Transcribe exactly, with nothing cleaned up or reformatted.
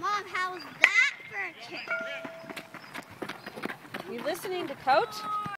Mom, how was that for a kick? You listening to Coach?